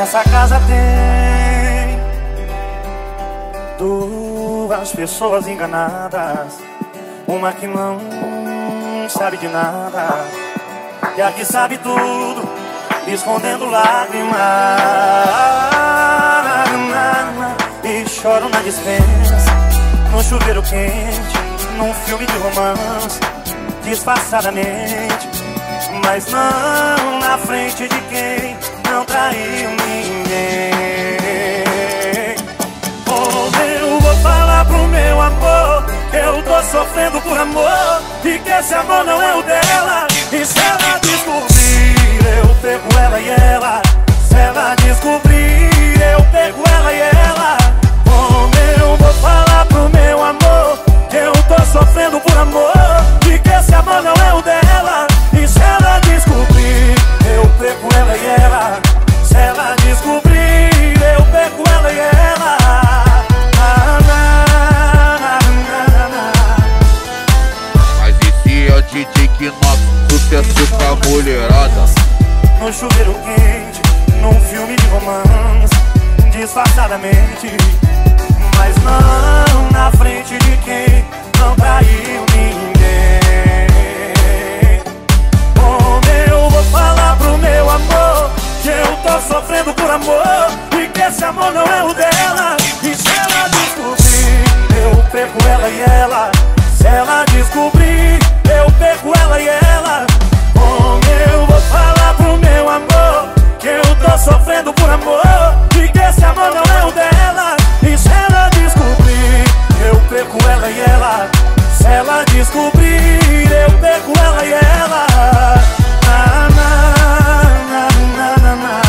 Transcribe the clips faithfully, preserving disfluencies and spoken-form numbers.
Nossa casa tem duas pessoas enganadas, uma que não sabe de nada e a que sabe tudo, escondendo lágrimas. E choro na dispensa, no chuveiro quente, num filme de romance, disfarçadamente, mas não na frente de quem não traiu ninguém. Oh, eu vou falar pro meu amor que eu tô sofrendo por amor e que esse amor não é o dela. E se ela descobrir, eu pego ela e ela. Se ela descobrir, eu pego ela e ela. Oh, eu vou falar pro meu amor que eu tô sofrendo por amor e que esse amor não é o dela. E se ela descobrir, eu pego ela e ela. Se ela descobrir, eu pego ela e ela. Ah, na, na, na, na. Mas e se eu te dizer que nosso sucesso pra mulherada? No chuveiro quente, num filme de romance, disfarçadamente, mas não na frente de quem não traiu ninguém. Como eu vou falar pro meu amor que eu tô sofrendo por amor e que esse amor não é o dela. E se ela descobrir, eu perco ela e ela. Se ela descobrir, eu perco ela e ela. Como eu vou falar pro meu amor que eu tô sofrendo por amor e que esse amor não é o dela. E se ela descobrir, eu perco ela e ela. Se ela descobrir, eu perco ela e ela. Na, na, na, na, na, na.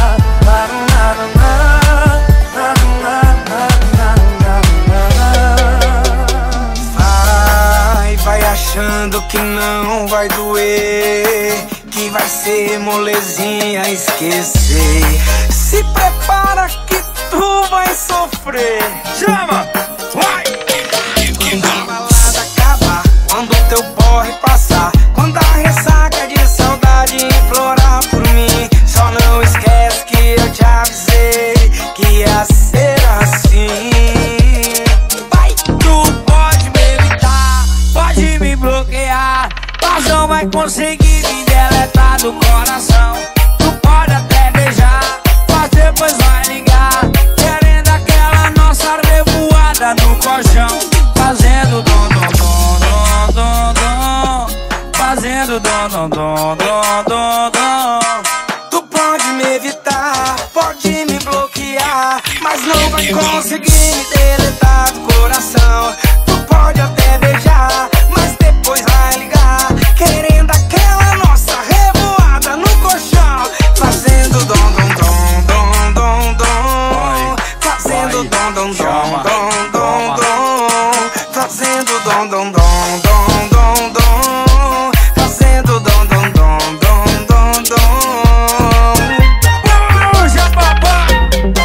Vai, vai achando que não vai doer, que vai ser molezinha esquecer. Se prepara que tu vai sofrer. Chama! Vai! Quando a balada acabar, quando o teu porre passar, quando a ressaca de saudade implorar por mim, só não esquece que eu te avisei que ia ser assim. Vai! Tu pode me evitar, pode me bloquear, mas não vai conseguir me deletar do coração. Tu pode até beijar, mas depois vai ligar, querendo aquela nossa revoada no colchão, fazendo dom dom dom dom dom dom, fazendo dom dom dom dom dom dom. Tu pode me evitar, pode me bloquear, mas não vai conseguir me deletar do coração. Tu pode até beijar, mas depois vai ligar, querendo aquela nossa revoada no colchão, fazendo dom dom dom dom dom dom, fazendo dom dom dom dom dom dom, fazendo dom dom dom dom dom dom, fazendo dom dom dom dom dom dom. Puxa, papai!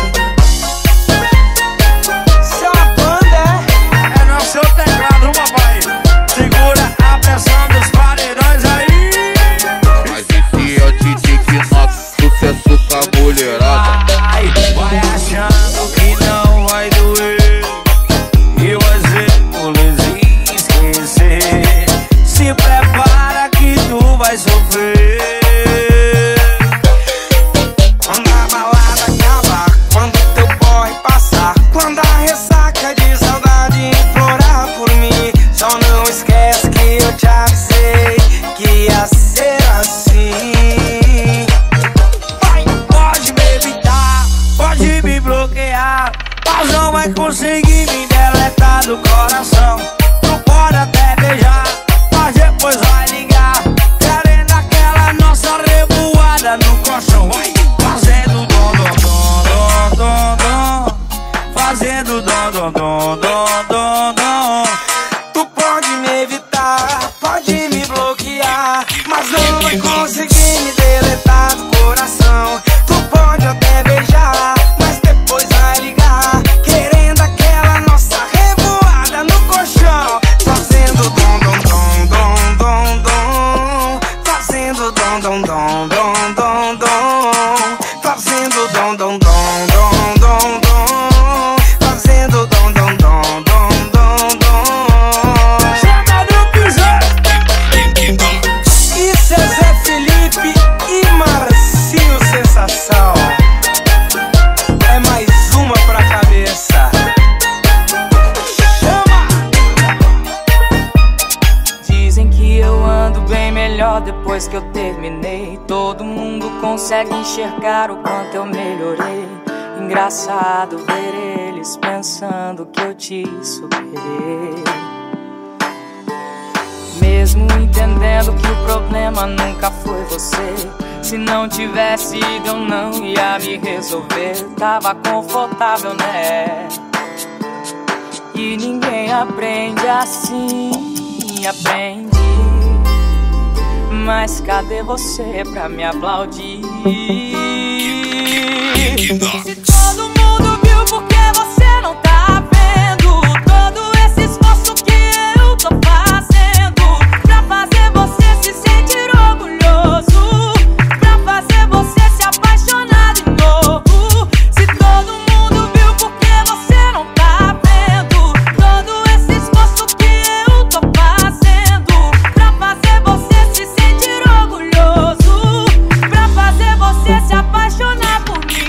Isso é uma banda, é? É no seu teclado, papai. Segura a pressão dos paredões aí. Mas e se eu te dizer que nosso sucesso pra mulherada? Vai, vai achando que não vai doer e vai ser molezinha esquecer. Se prepara que tu vai sofrer. Quando a balada acabar, quando teu porre passar, quando a ressaca de saudade implorar por mim, só não esquece que eu te avisei que ia ser assim. Vai, pode me evitar, pode me bloquear, mas não vai conseguir me deletar do coração. Tu pode até beijar, mas depois vai ligar, querendo aquela nossa revoada no colchão. Vai, fazendo dom dom dom dom dom, fazendo dom dom dom dom dom dom. Tu pode me evitar, pode me bloquear, mas não vai conseguir me deletar do coração. Tu pode até beijar, mas depois vai ligar, querendo aquela nossa revoada no colchão, fazendo dom dom dom dom dom dom, fazendo dom dom dom dom dom dom, fazendo dom dom dom. depois que eu terminei, todo mundo consegue enxergar o quanto eu melhorei. Engraçado ver eles pensando que eu te superei, mesmo entendendo que o problema nunca foi você. Se não tivesse ido eu não ia me resolver. Tava confortável, né? E ninguém aprende assim, aprende. Mas cadê você pra me aplaudir? Se todo mundo viu, por que você não tá vendo todo esse esforço que eu tô fazendo pra fazer você se sentir orgulhoso, pra fazer você se apaixonar de novo? Se todo mundo viu, por que você não tá vendo todo esse esforço que eu tô fazendo pra fazer você se sentir orgulhoso, pra fazer você se apaixonar por mim?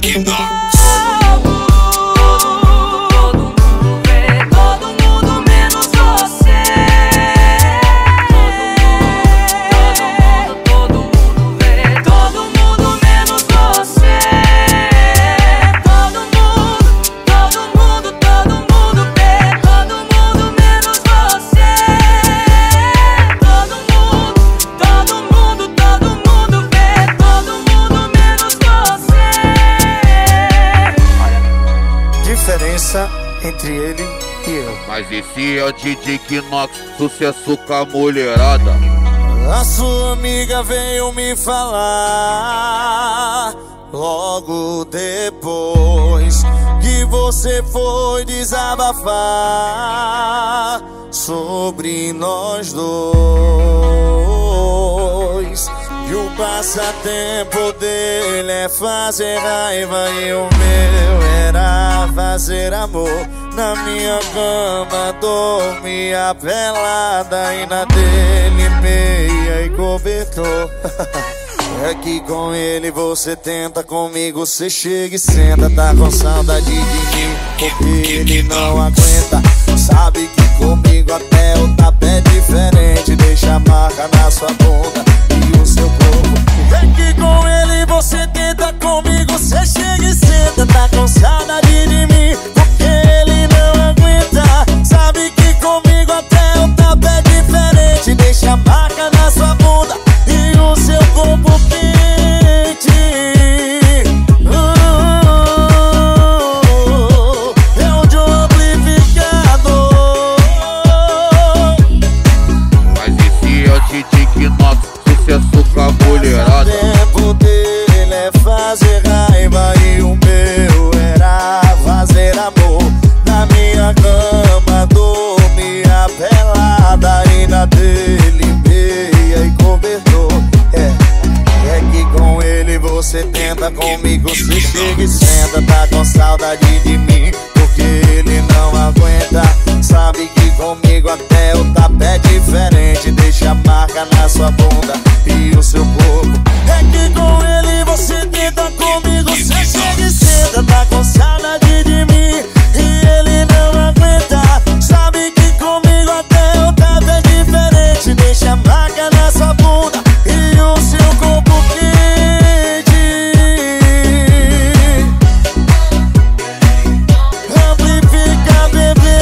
Entre ele e eu. Mas esse é o D J Kinox, sucesso com a mulherada. A sua amiga veio me falar logo depois que você foi desabafar sobre nós dois. E o passatempo dele é fazer raiva e o meu era fazer amor. Na minha cama dormia pelada e na dele meia e cobertor. É que com ele você tenta, comigo você chega e senta. Tá com saudade de mim porque ele não aguenta. Sabe que comigo até o tapa é diferente. Deixa a marca na sua bunda e o seu corpo. É que com ele você tenta, comigo você chega e senta. Tá com saudade de mim porque ele não aguenta. Sabe que comigo até o tapa é diferente. Deixa a marca na sua bunda e o seu corpo quente. uh, É o de um amplificador. Mas esse é o D J Kinox, sucesso com a mulherada. O tempo dele é fazer raiva e o meu era fazer amor. Na minha cama dormia pelada e na dele meia e cobertor. É, é que com ele você tenta, comigo você chega e senta. Tá com saudade de mim porque ele não aguenta. Sabe que comigo até o tapa é diferente. Deixa a marca na sua bunda e o seu corpo. É que com ele você tenta, comigo você chega e senta. Tá com saudade de mim e ele não aguenta. Sabe que comigo até o tapa é diferente. Deixa a marca na sua bunda e o seu corpo quente. Amplifica, bebê.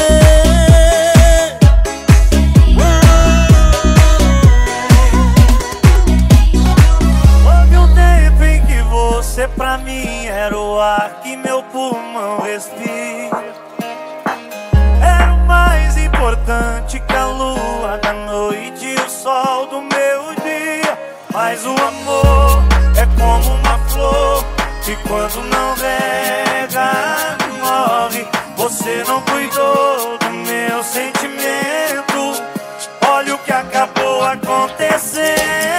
Houve um tempo em que você pra mim era o ar que meu pulmão respira. Era o mais importante que a lua da noite e o sol do meu dia. Mas o amor é como uma flor que quando não rega morre. Você não cuidou do meu sentimento. Olha o que acabou acontecendo.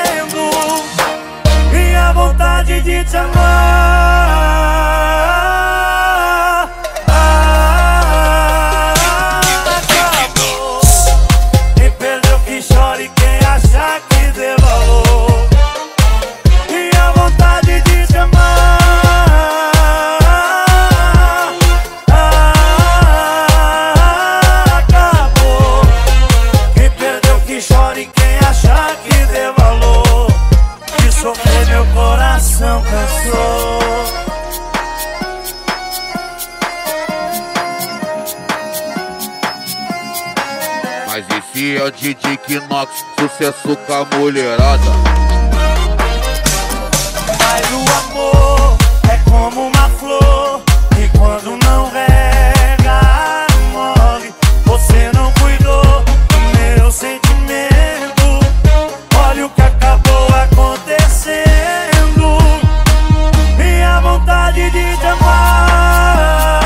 E a vontade de te amar ah, acabou. Quem perdeu que chore, quem achar que dê valor. E a vontade de te amar ah, acabou. Quem perdeu que chore, quem achar que dê valor. esse é o D J Kinox, sucesso com a mulherada. Mas o amor é como uma flor, e quando não rega, morre. Você não cuidou do meu sentimento. Olha o que acabou acontecendo. Minha vontade de te amar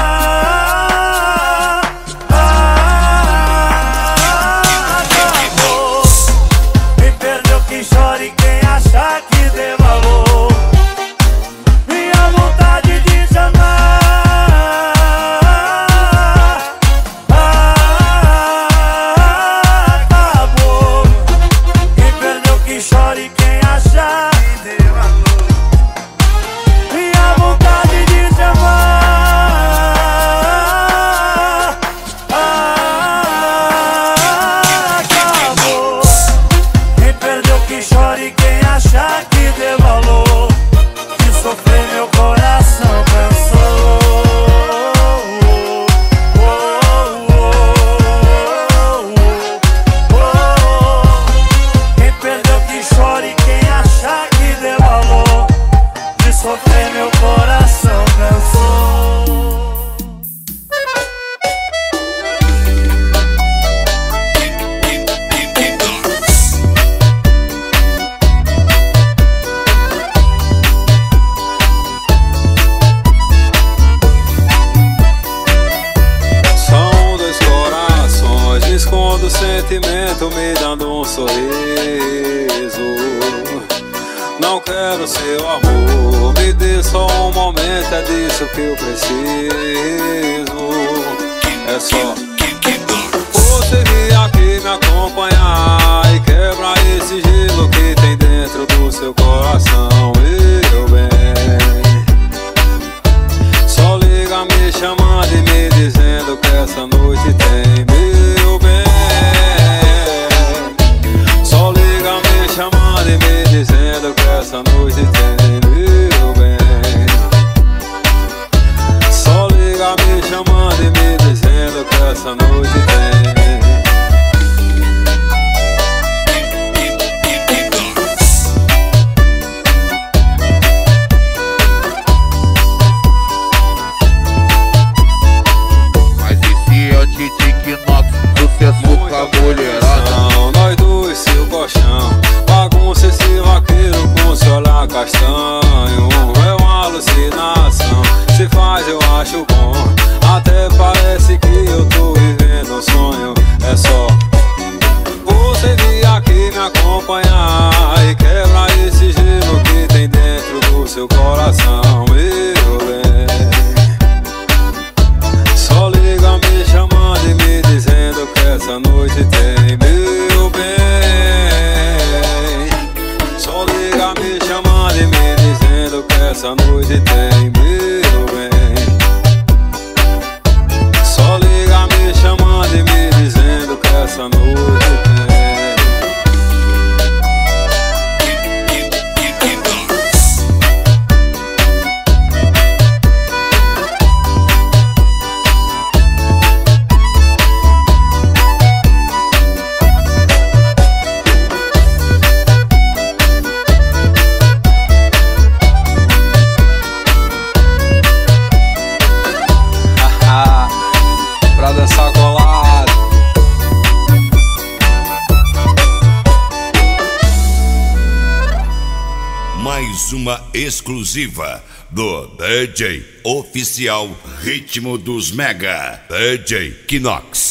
acabou. Quem perdeu que chore, quem achar que dê valor. Minha vontade de te amar acabou. Quem perdeu que chore, quem achar que dê valor. Minha vontade de te amar acabou. Quem perdeu que chore, quem achar que dê valor. De sofrer meu coração cansou. Quem perdeu que chore, quem achar que dê valor. De sofrer meu coração cansou. São dois corações, escondo o sentimento, me dando um sorriso. Não quero seu amor, me dê só um momento, é disso que eu preciso. É só você vir aqui me acompanhar e quebrar esse gelo que tem dentro do seu coração, meu bem. Só liga me chamando e me dizendo que essa noite tem, meu bem. Só liga me chamando e me dizendo que essa noite tem, meu bem. Só liga me chamando e me dizendo que essa noite tem. Mas esse é o D J Kinox, sucesso com a mulherada. Nós dois, seu colchão, bagunça esse vaqueiro com seu olhar castanho. É uma alucinação, se faz eu acho bom. Até parece que eu tô vivendo um sonho. É só você vir aqui me acompanhar e quebrar esse gelo que tem dentro do seu coração, meu bem. Só liga me chamando e me dizendo que essa noite tem, meu bem. Só liga me chamando e me dizendo que essa noite tem, meu bem. Só liga me chamando e me dizendo que essa noite tem. Pra dançar colado. Mais uma exclusiva do D J oficial Ritmo dos Mega, D J Kinox.